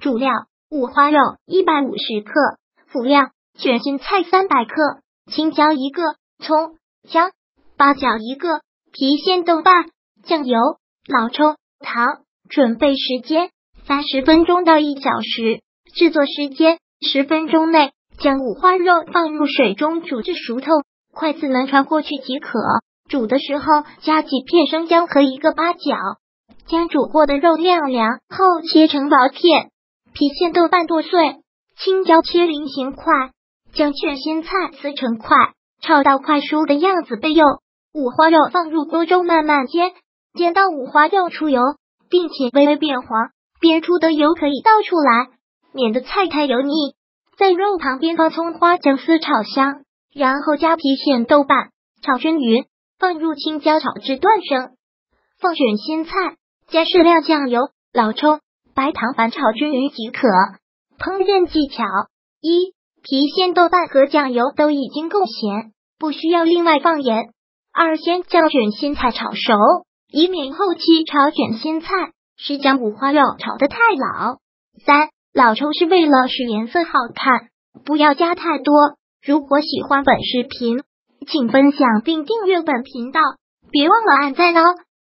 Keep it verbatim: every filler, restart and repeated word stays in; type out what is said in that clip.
主料五花肉一百五十克，辅料卷心菜三百克，青椒一个，葱、姜、八角一个，郫县豆瓣、酱油、老抽、糖。准备时间三十分钟到一小时，制作时间十分钟内，将五花肉放入水中煮至熟透，筷子能穿过去即可。煮的时候加几片生姜和一个八角，将煮过的肉晾凉后切成薄片。郫县豆瓣剁碎，青椒切菱形块，将卷心菜撕成块，炒到快熟的样子备用。五花肉放入锅中慢慢煎，煎到五花肉出油，并且微微变黄，煸出的油可以倒出来，免得菜太油腻。在肉旁边放葱花姜丝炒香，然后加郫县豆瓣炒均匀，放入青椒炒至断生，放卷心菜，加适量酱油、老抽、白糖反炒均匀即可。烹饪技巧一，郫县豆瓣和酱油都已经够咸，不需要另外放盐。二，先将卷心菜炒熟，以免后期炒卷心菜时将五花肉炒得太老。三，老抽是为了使颜色好看，不要加太多。如果喜欢本视频，请分享并订阅本频道，别忘了按赞哦。